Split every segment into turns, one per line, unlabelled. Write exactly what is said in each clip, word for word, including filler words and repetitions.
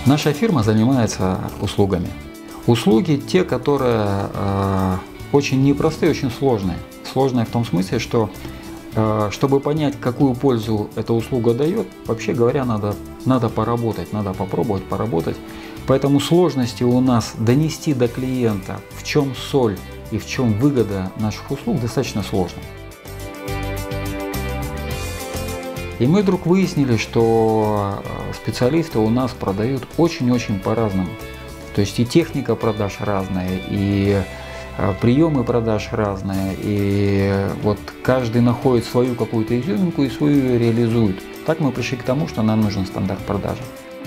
Наша фирма занимается услугами. Услуги те, которые э, очень непростые, очень сложные. Сложные в том смысле, что э, чтобы понять, какую пользу эта услуга дает, вообще говоря, надо, надо поработать, надо попробовать поработать. Поэтому сложности у нас донести до клиента, в чем соль и в чем выгода наших услуг, достаточно сложно. И мы вдруг выяснили, что специалисты у нас продают очень-очень по-разному. То есть и техника продаж разная, и приемы продаж разные, и вот каждый находит свою какую-то изюминку и свою реализует. Так мы пришли к тому, что нам нужен стандарт продажи.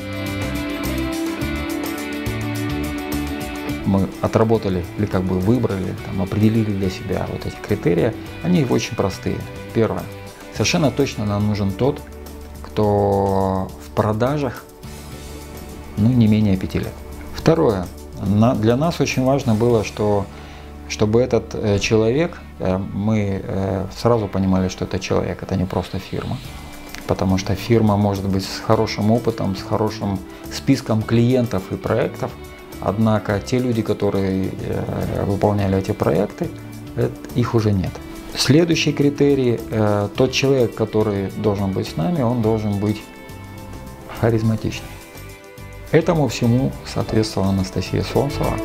Мы отработали или как бы выбрали, там, определили для себя вот эти критерии. Они очень простые. Первое. Совершенно точно нам нужен тот, кто в продажах ну, не менее пяти лет. Второе. На, для нас очень важно было, что, чтобы этот э, человек, э, мы э, сразу понимали, что это человек, это не просто фирма. Потому что фирма может быть с хорошим опытом, с хорошим списком клиентов и проектов. Однако те люди, которые э, выполняли эти проекты, это, их уже нет. Следующий критерий, э, тот человек, который должен быть с нами, он должен быть харизматичным. Этому всему соответствовала Анастасия Солнцева.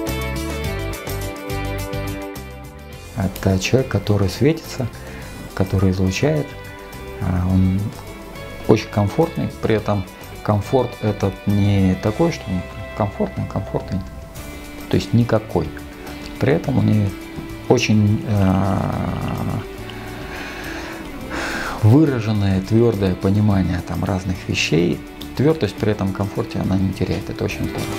Это человек, который светится, который излучает, он очень комфортный, при этом комфорт этот не такой, что он комфортный, комфортный, то есть никакой. При этом у нее очень э, выраженное, твердое понимание там, разных вещей. Твердость при этом комфорте она не теряет, это очень здорово.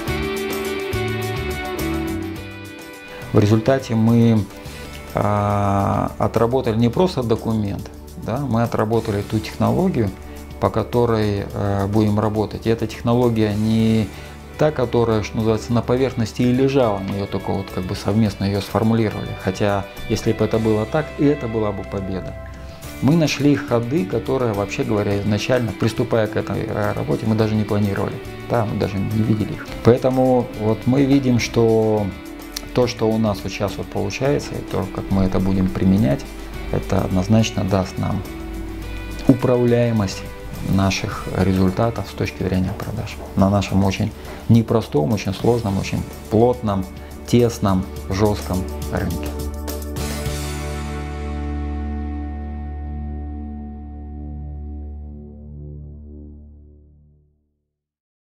В результате мы э, отработали не просто документ, да, мы отработали ту технологию, по которой э, будем работать. И эта технология не та, которая, что называется, на поверхности и лежала, мы ее только вот как бы совместно ее сформулировали. Хотя, если бы это было так, и это была бы победа. Мы нашли ходы, которые, вообще говоря, изначально, приступая к этой работе, мы даже не планировали. Да, мы даже не видели их. Поэтому вот мы видим, что то, что у нас вот сейчас вот получается, и то, как мы это будем применять, это однозначно даст нам управляемость наших результатов с точки зрения продаж. На нашем очень непростом, очень сложном, очень плотном, тесном, жестком рынке.